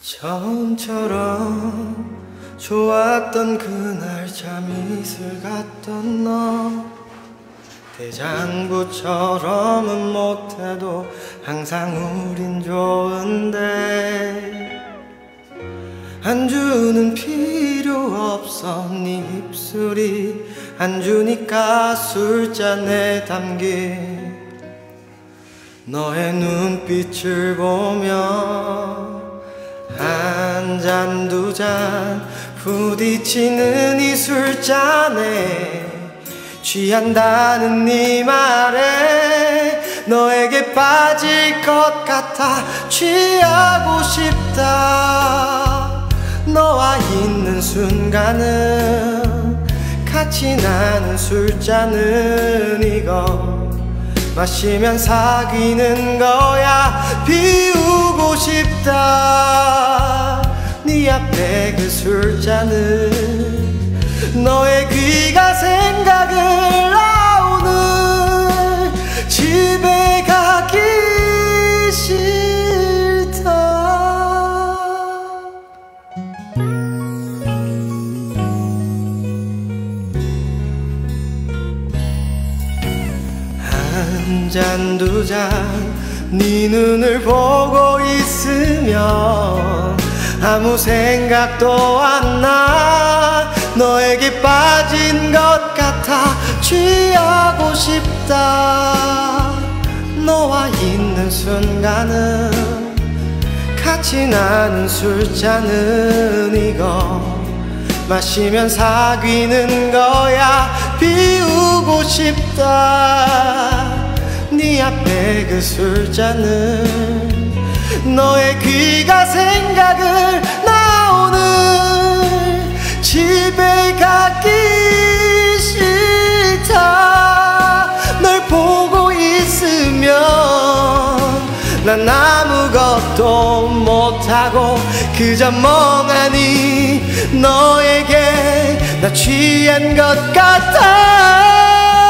처음처럼 좋았던 그날 참 이슬 같던 너, 대장부처럼은 못해도 항상 우린 좋은데 안주는 필요 없어. 네 입술이 안주니까 술잔에 담긴 너의 눈빛을 보며 한 잔 두 잔 부딪히는 이 술잔에 취한다는 네 말에 너에게 빠질 것 같아 취하고 싶다. 너와 있는 순간은 같이 나는 술잔은 이거 마시면 사귀는 거야. 비우고 싶다. 네 앞에 그 술잔은 너의 귀가 생각을 나오는 집에 가기 싫다. 한 잔 두 잔 네 눈을 보고 있으면 아무 생각도 안 나. 너에게 빠진 것 같아 취하고 싶다. 너와 있는 순간은 같이 나는 술잔은 이거 마시면 사귀는 거야. 비우고 싶다. 네 앞에 그 술잔은 너의 귀가 생각을 나오는 집에 가기 싫다. 널 보고 있으면 난 아무것도 못하고 그저 멍하니 너에게 나 취한 것 같아.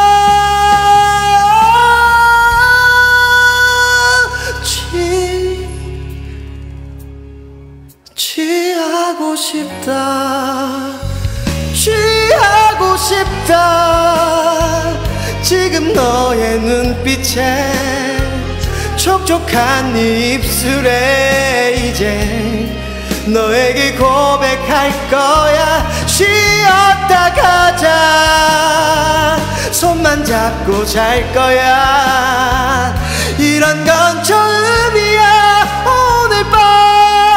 취하고 싶다. 취하고 싶다. 지금 너의 눈빛에 촉촉한 네 입술에 이제 너에게 고백할 거야. 쉬었다 가자. 손만 잡고 잘 거야. 이런 건 처음이야. 오늘 밤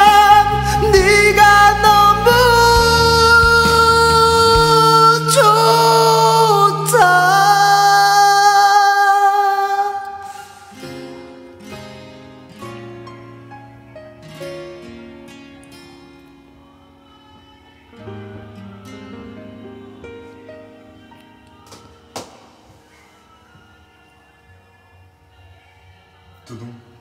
네가 너무 좋다. 두둥.